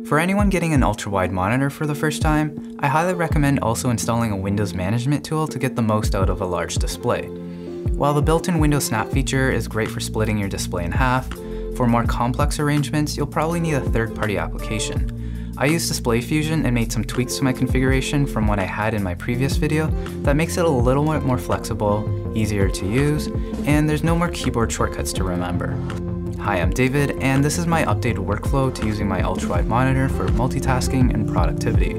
For anyone getting an ultrawide monitor for the first time, I highly recommend also installing a Windows management tool to get the most out of a large display. While the built-in Windows Snap feature is great for splitting your display in half, for more complex arrangements, you'll probably need a third-party application. I used DisplayFusion and made some tweaks to my configuration from what I had in my previous video that makes it a little bit more flexible, easier to use, and there's no more keyboard shortcuts to remember. Hi, I'm David, and this is my updated workflow to using my ultrawide monitor for multitasking and productivity.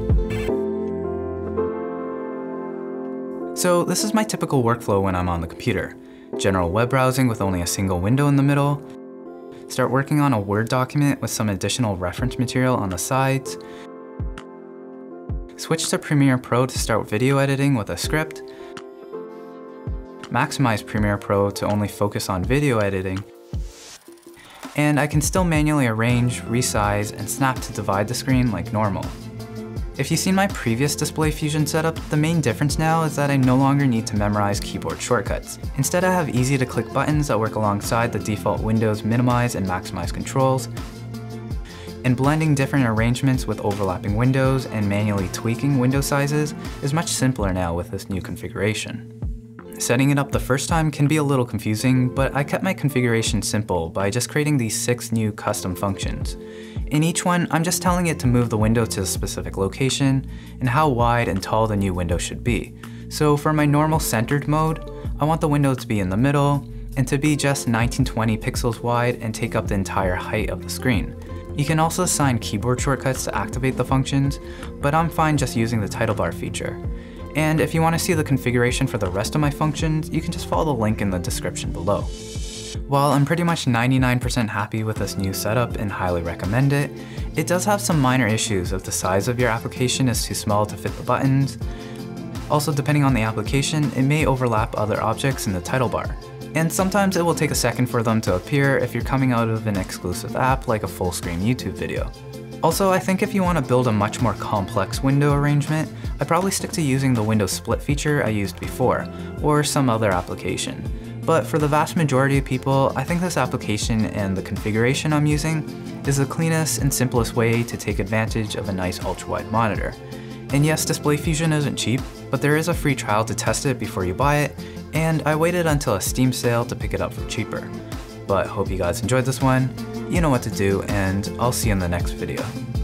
So this is my typical workflow when I'm on the computer. General web browsing with only a single window in the middle, start working on a Word document with some additional reference material on the sides, switch to Premiere Pro to start video editing with a script, maximize Premiere Pro to only focus on video editing, and I can still manually arrange, resize, and snap to divide the screen like normal. If you've seen my previous DisplayFusion setup, the main difference now is that I no longer need to memorize keyboard shortcuts. Instead, I have easy to click buttons that work alongside the default Windows minimize and maximize controls, and blending different arrangements with overlapping windows and manually tweaking window sizes is much simpler now with this new configuration. Setting it up the first time can be a little confusing, but I kept my configuration simple by just creating these 6 new custom functions. In each one, I'm just telling it to move the window to a specific location and how wide and tall the new window should be. So for my normal centered mode, I want the window to be in the middle and to be just 1920 pixels wide and take up the entire height of the screen. You can also assign keyboard shortcuts to activate the functions, but I'm fine just using the title bar feature. And if you want to see the configuration for the rest of my functions, you can just follow the link in the description below. While I'm pretty much 99% happy with this new setup and highly recommend it, it does have some minor issues if the size of your application is too small to fit the buttons. Also, depending on the application, it may overlap other objects in the title bar. And sometimes it will take a second for them to appear if you're coming out of an exclusive app like a full screen YouTube video. Also, I think if you want to build a much more complex window arrangement, I'd probably stick to using the window split feature I used before, or some other application. But for the vast majority of people, I think this application and the configuration I'm using is the cleanest and simplest way to take advantage of a nice ultrawide monitor. And yes, DisplayFusion isn't cheap, but there is a free trial to test it before you buy it, and I waited until a Steam sale to pick it up for cheaper. But hope you guys enjoyed this one. You know what to do, and I'll see you in the next video.